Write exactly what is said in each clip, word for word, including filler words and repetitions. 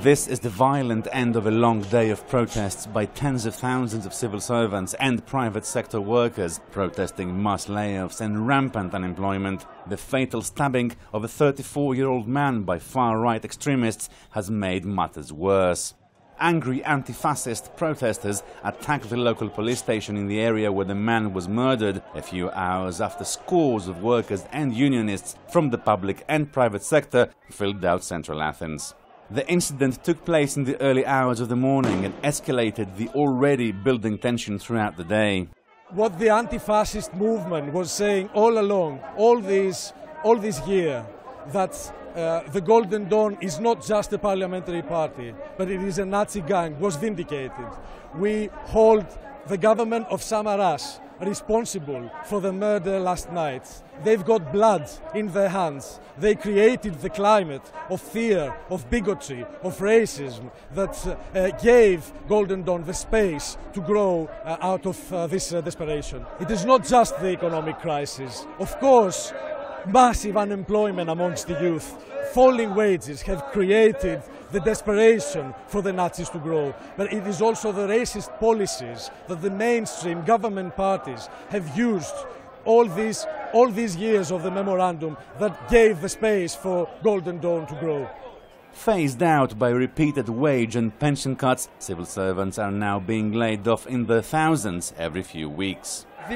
This is the violent end of a long day of protests by tens of thousands of civil servants and private sector workers protesting mass layoffs and rampant unemployment. The fatal stabbing of a thirty-four-year-old man by far-right extremists has made matters worse. Angry anti-fascist protesters attacked the local police station in the area where the man was murdered a few hours after scores of workers and unionists from the public and private sector filled out central Athens. The incident took place in the early hours of the morning and escalated the already building tension throughout the day. What the anti-fascist movement was saying all along, all these, all this year, that uh, the Golden Dawn is not just a parliamentary party, but it is a Nazi gang, was vindicated. We hold the government of Samaras responsible for the murder last night. They've got blood in their hands. They created the climate of fear, of bigotry, of racism that uh, uh, gave Golden Dawn the space to grow uh, out of uh, this uh, desperation. It is not just the economic crisis. Of course, massive unemployment amongst the youth, falling wages have created the desperation for the Nazis to grow. But it is also the racist policies that the mainstream government parties have used all these, all these years of the memorandum that gave the space for Golden Dawn to grow. Phased out by repeated wage and pension cuts, civil servants are now being laid off in the thousands every few weeks. We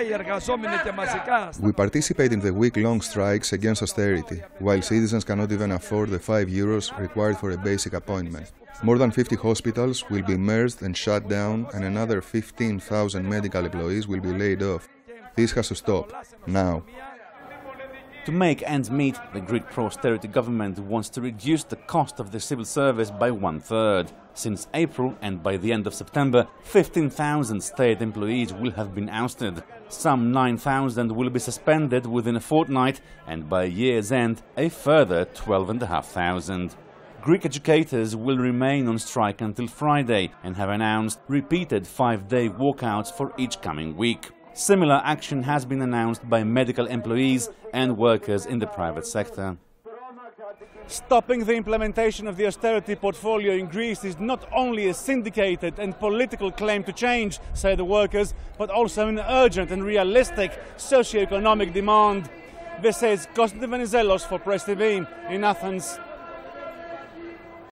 participate in the week-long strikes against austerity, while citizens cannot even afford the five euros required for a basic appointment. More than fifty hospitals will be merged and shut down, and another fifteen thousand medical employees will be laid off. This has to stop, now. To make ends meet, the Greek pro-austerity government wants to reduce the cost of the civil service by one-third. Since April and by the end of September, fifteen thousand state employees will have been ousted. Some nine thousand will be suspended within a fortnight, and by year's end, a further twelve thousand five hundred. Greek educators will remain on strike until Friday and have announced repeated five-day walkouts for each coming week. Similar action has been announced by medical employees and workers in the private sector. Stopping the implementation of the austerity portfolio in Greece is not only a syndicated and political claim to change, say the workers, but also an urgent and realistic socio-economic demand. This is Konstantin Venizelos for Press T V in Athens.